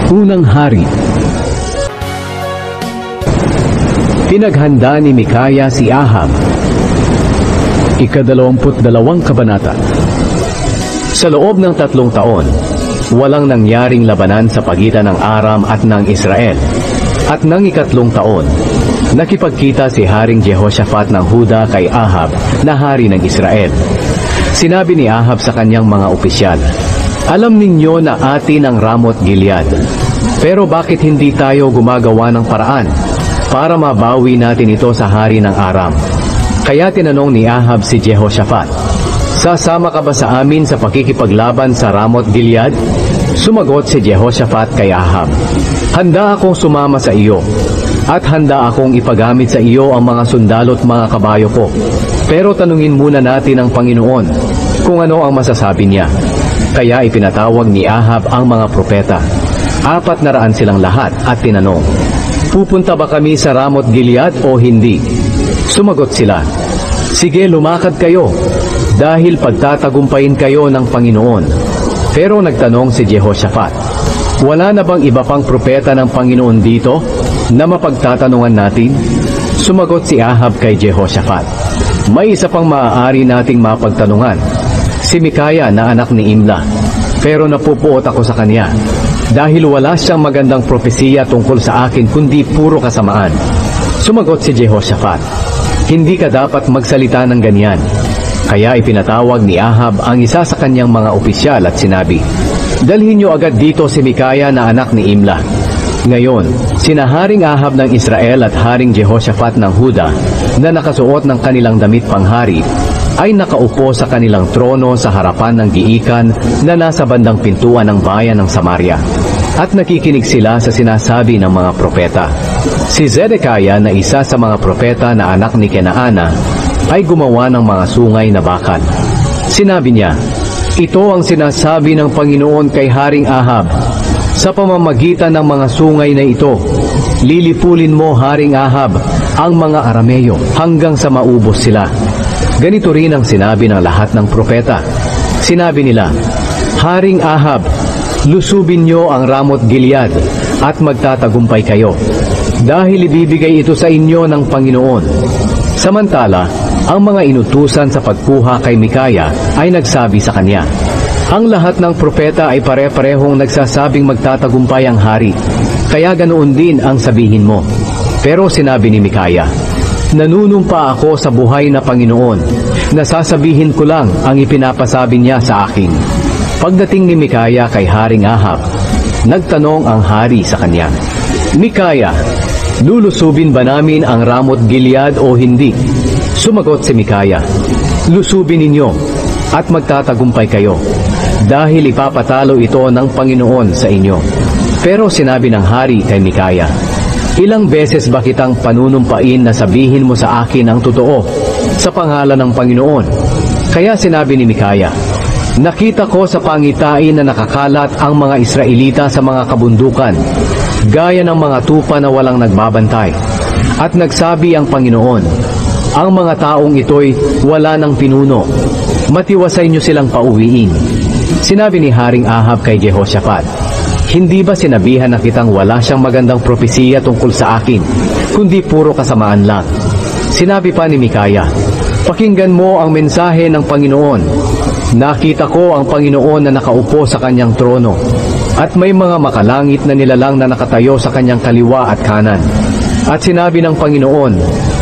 Unang Hari. Pinaghanda ni Mikaya si Ahab. Ika-22 kabanata. Sa loob ng 3 taon, walang nangyaring labanan sa pagitan ng Aram at ng Israel. At ng ika-3 taon, nakipagkita si Haring Jehoshaphat ng Huda kay Ahab na hari ng Israel. Sinabi ni Ahab sa kanyang mga opisyal, "Alam ninyo na atin ang Ramot Gilead. Pero bakit hindi tayo gumagawa ng paraan para mabawi natin ito sa hari ng Aram?" Kaya tinanong ni Ahab si Jehoshaphat, "Sasama ka ba sa amin sa pakikipaglaban sa Ramot Gilead?" Sumagot si Jehoshaphat kay Ahab, "Handa akong sumama sa iyo, at handa akong ipagamit sa iyo ang mga sundalo at mga kabayo ko. Pero tanungin muna natin ang Panginoon kung ano ang masasabi niya." Kaya ipinatawag ni Ahab ang mga propeta. 400 silang lahat at tinanong, "Pupunta ba kami sa Ramot Gilead o hindi?" Sumagot sila, "Sige, lumakad kayo, dahil pagtatagumpayin kayo ng Panginoon." Pero nagtanong si Jehoshaphat, "Wala na bang iba pang propeta ng Panginoon dito na mapagtatanungan natin?" Sumagot si Ahab kay Jehoshaphat, "May isa pang maaari nating mapagtanungan, si Mikaya na anak ni Imla. Pero napupuot ako sa kanya, dahil wala siyang magandang propesiya tungkol sa akin kundi puro kasamaan." Sumagot si Jehoshaphat, "Hindi ka dapat magsalita ng ganyan." Kaya ipinatawag ni Ahab ang isa sa kanyang mga opisyal at sinabi, "Dalhin niyo agad dito si Mikaya na anak ni Imla." Ngayon, sina Haring Ahab ng Israel at Haring Jehoshaphat ng Huda na nakasuot ng kanilang damit panghari ay nakaupo sa kanilang trono sa harapan ng giikan na nasa bandang pintuan ng bayan ng Samaria. At nakikinig sila sa sinasabi ng mga propeta. Si Zedekiah na isa sa mga propeta na anak ni Kenaana ay gumawa ng mga sungay na bakal. Sinabi niya, "Ito ang sinasabi ng Panginoon kay Haring Ahab, sa pamamagitan ng mga sungay na ito, lilipulin mo, Haring Ahab, ang mga Arameo hanggang sa maubos sila." Ganito rin ang sinabi ng lahat ng propeta. Sinabi nila, "Haring Ahab, lusubin niyo ang Ramot Gilead at magtatagumpay kayo, dahil ibibigay ito sa inyo ng Panginoon." Samantala, ang mga inutusan sa pagkuha kay Mikaya ay nagsabi sa kanya, "Ang lahat ng propeta ay pare-parehong nagsasabing magtatagumpay ang hari, kaya ganoon din ang sabihin mo." Pero sinabi ni Mikaya, "Nanunumpa ako sa buhay na Panginoon, nasasabihin ko lang ang ipinapasabi niya sa akin." Pagdating ni Mikaya kay Haring Ahab, nagtanong ang hari sa kanya, "Mikaya, lulusubin ba namin ang Ramot Gilead o hindi?" Sumagot si Mikaya, "Lusubin ninyo at magtatagumpay kayo, dahil ipapatalo ito ng Panginoon sa inyo." Pero sinabi ng hari kay Mikaya, "Ilang beses ba kitang panunumpain na sabihin mo sa akin ang totoo sa pangalan ng Panginoon?" Kaya sinabi ni Mikaya, "Nakita ko sa pangitain na nakakalat ang mga Israelita sa mga kabundukan, gaya ng mga tupa na walang nagbabantay. At nagsabi ang Panginoon, ang mga taong ito'y wala ng pinuno. Matiwasay niyo silang pauwiin." Sinabi ni Haring Ahab kay Jehoshaphat, "Hindi ba sinabihan na kitang wala siyang magandang propesiya tungkol sa akin, kundi puro kasamaan lang?" Sinabi pa ni Mikaya, "Pakinggan mo ang mensahe ng Panginoon. Nakita ko ang Panginoon na nakaupo sa kanyang trono, at may mga makalangit na nilalang na nakatayo sa kanyang kaliwa at kanan. At sinabi ng Panginoon,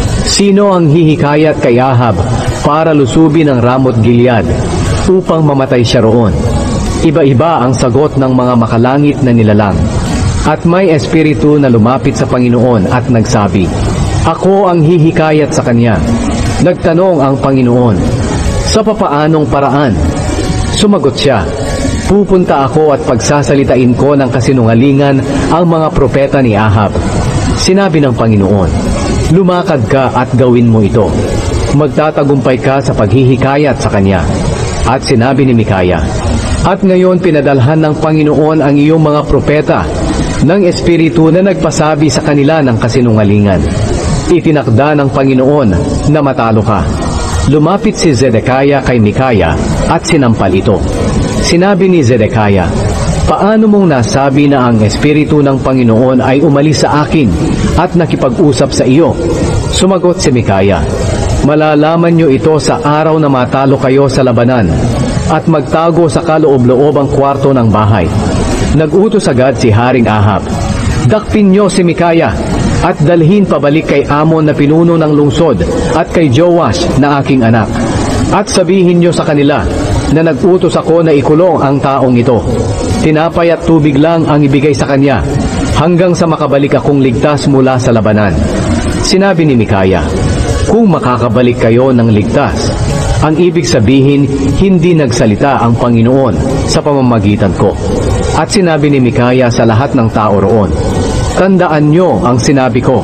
sino ang hihikayat kay Ahab para lusubin ang Ramot Gilead upang mamatay siya roon?" Iba-iba ang sagot ng mga makalangit na nilalang. At may espiritu na lumapit sa Panginoon at nagsabi, "Ako ang hihikayat sa kanya." Nagtanong ang Panginoon, "Sa papaanong paraan?" Sumagot siya, "Pupunta ako at pagsasalitain ko ng kasinungalingan ang mga propeta ni Ahab." Sinabi ng Panginoon, "Lumakad ka at gawin mo ito. Magtatagumpay ka sa paghihikayat sa kanya." At sinabi ni Mikaya, "At ngayon pinadalhan ng Panginoon ang iyong mga propeta ng espiritu na nagpasabi sa kanila ng kasinungalingan. Itinakda ng Panginoon na matalo ka." Lumapit si Zedekiah kay Mikaya at sinampal ito. Sinabi ni Zedekiah, Paano mong nasabi na ang Espiritu ng Panginoon ay umalis sa akin at nakipag-usap sa iyo? Sumagot si Mikaya, malalaman niyo ito sa araw na matalo kayo sa labanan at magtago sa kaloob-loobang kwarto ng bahay. Nag-utos agad si Haring Ahab, dakpin niyo si Mikaya at dalhin pabalik kay Amon na pinuno ng lungsod at kay Joash na aking anak. At sabihin niyo sa kanila na nag-utos ako na ikulong ang taong ito. Tinapay at tubig lang ang ibigay sa kanya hanggang sa makabalik akong ligtas mula sa labanan. Sinabi ni Mikaya, kung makakabalik kayo ng ligtas, ang ibig sabihin hindi nagsalita ang Panginoon sa pamamagitan ko. At sinabi ni Mikaya sa lahat ng tao roon, tandaan niyo ang sinabi ko.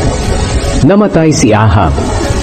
Namatay si Ahab.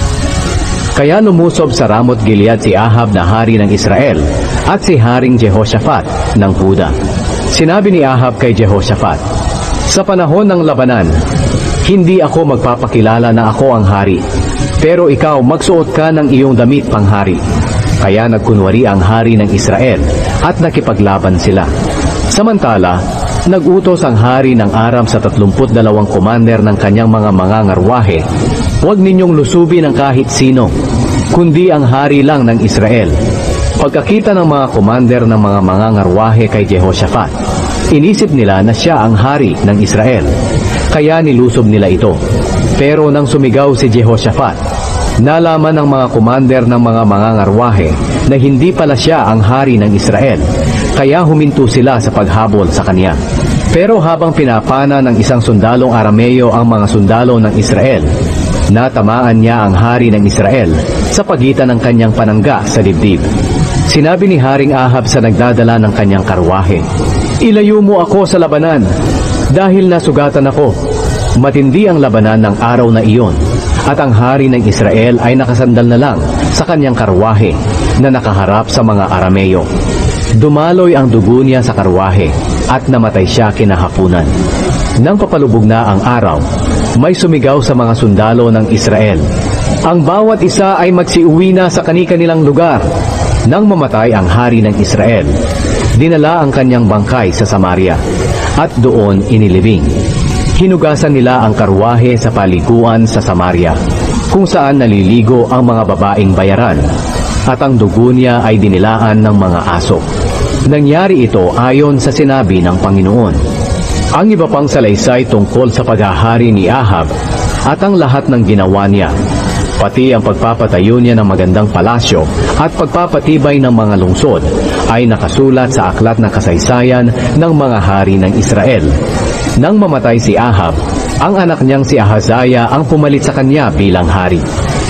Kaya lumusob sa Ramot Gilead si Ahab na hari ng Israel at si Haring Jehoshaphat ng Huda. Sinabi ni Ahab kay Jehoshaphat, sa panahon ng labanan, hindi ako magpapakilala na ako ang hari, pero ikaw magsuot ka ng iyong damit panghari. Kaya nagkunwari ang hari ng Israel at nakipaglaban sila. Samantala, nag-utos ang hari ng Aram sa 32 komander ng kanyang mga mangangarwahe, huwag ninyong lusubin ang kahit sino, kundi ang hari lang ng Israel. Pagkakita ng mga komander ng mga mangangarwahe kay Jehoshaphat, inisip nila na siya ang hari ng Israel, kaya nilusob nila ito. Pero nang sumigaw si Jehoshaphat, nalaman ng mga komander ng mga mangangarwahe na hindi pala siya ang hari ng Israel, kaya huminto sila sa paghabol sa kanya. Pero habang pinapana ng isang sundalong Arameo ang mga sundalo ng Israel, natamaan niya ang hari ng Israel sa pagitan ng kanyang panangga sa dibdib. Sinabi ni Haring Ahab sa nagdadala ng kanyang karwahe, ilayo mo ako sa labanan, dahil nasugatan ako. Matindi ang labanan ng araw na iyon, at ang hari ng Israel ay nakasandal na lang sa kanyang karwahe na nakaharap sa mga Arameo. Dumaloy ang dugo niya sa karwahe at namatay siya kinahapunan. Nang papalubog na ang araw, may sumigaw sa mga sundalo ng Israel, ang bawat isa ay magsiuwi na sa kani-kanilang lugar. Nang mamatay ang hari ng Israel, dinala ang kanyang bangkay sa Samaria at doon inilibing. Hinugasan nila ang karwahe sa paliguan sa Samaria, kung saan naliligo ang mga babaeng bayaran, at ang dugo niya ay dinilaan ng mga aso. Nangyari ito ayon sa sinabi ng Panginoon. Ang iba pang salaysay tungkol sa paghahari ni Ahab at ang lahat ng ginawa niya, pati ang pagpapatayo niya ng magandang palasyo at pagpapatibay ng mga lungsod, ay nakasulat sa aklat ng kasaysayan ng mga hari ng Israel. Nang mamatay si Ahab, ang anak niyang si Ahazaya ang pumalit sa kanya bilang hari.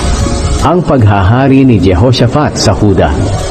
Ang paghahari ni Jehoshaphat sa Huda.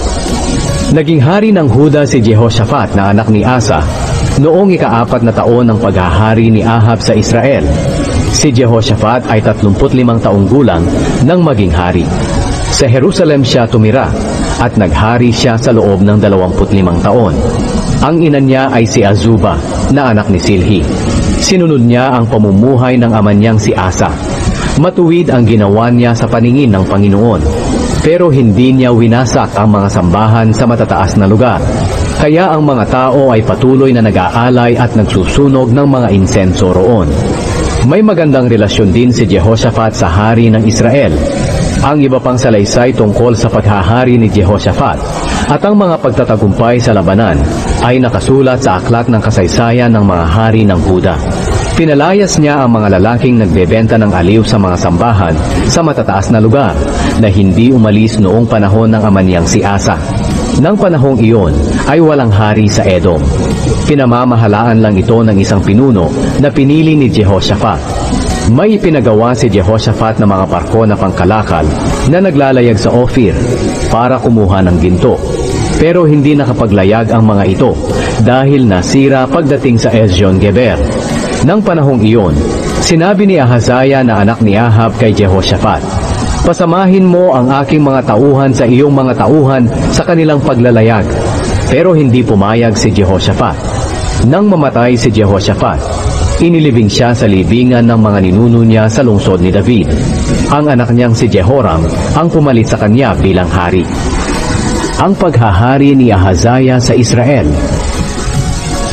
Naging hari ng Huda si Jehoshaphat na anak ni Asa noong ika-4 na taon ng paghahari ni Ahab sa Israel. Si Jehoshaphat ay 35 taong gulang nang maging hari. Sa Jerusalem siya tumira at naghari siya sa loob ng 25 taon. Ang ina niya ay si Azuba na anak ni Silhi. Sinunod niya ang pamumuhay ng ama niyang si Asa. Matuwid ang ginawa niya sa paningin ng Panginoon, pero hindi niya winasak ang mga sambahan sa matataas na lugar. Kaya ang mga tao ay patuloy na nag-aalay at nagsusunog ng mga insenso roon. May magandang relasyon din si Jehoshaphat sa hari ng Israel. Ang iba pang salaysay tungkol sa paghahari ni Jehoshaphat at ang mga pagtatagumpay sa labanan ay nakasulat sa aklat ng kasaysayan ng mga hari ng Huda. Pinalayas niya ang mga lalaking nagbebenta ng aliw sa mga sambahan sa matataas na lugar na hindi umalis noong panahon ng ama niyang si Asa. Nang panahong iyon ay walang hari sa Edom. Pinamamahalaan lang ito ng isang pinuno na pinili ni Jehoshaphat. May ipinagawa si Jehoshaphat na mga barko na pangkalakal na naglalayag sa Ophir para kumuha ng ginto. Pero hindi nakapaglayag ang mga ito dahil nasira pagdating sa Ezion-Geber. Nang panahong iyon, sinabi ni Ahazaya na anak ni Ahab kay Jehoshaphat, pasamahin mo ang aking mga tauhan sa iyong mga tauhan sa kanilang paglalayag. Pero hindi pumayag si Jehoshaphat. Nang mamatay si Jehoshaphat, inilibing siya sa libingan ng mga ninuno niya sa lungsod ni David. Ang anak niyang si Jehoram ang pumalit sa kanya bilang hari. Ang paghahari ni Ahazaya sa Israel.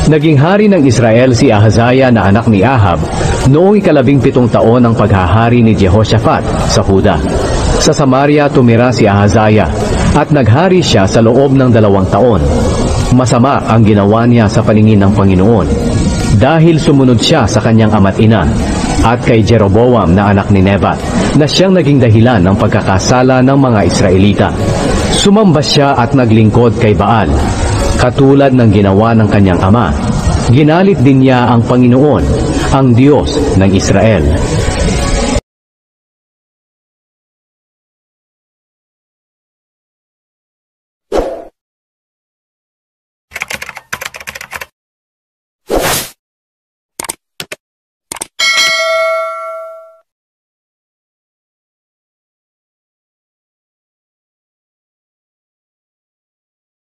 Naging hari ng Israel si Ahazaya na anak ni Ahab noong 17 taon ng paghahari ni Jehoshaphat sa Huda. Sa Samaria tumira si Ahazaya at naghari siya sa loob ng 2 taon. Masama ang ginawa niya sa paningin ng Panginoon dahil sumunod siya sa kanyang ama't ina at kay Jeroboam na anak ni Nebat na siyang naging dahilan ng pagkakasala ng mga Israelita. Sumamba siya at naglingkod kay Baal, katulad ng ginawa ng kanyang ama. Ginalit din niya ang Panginoon, ang Diyos ng Israel.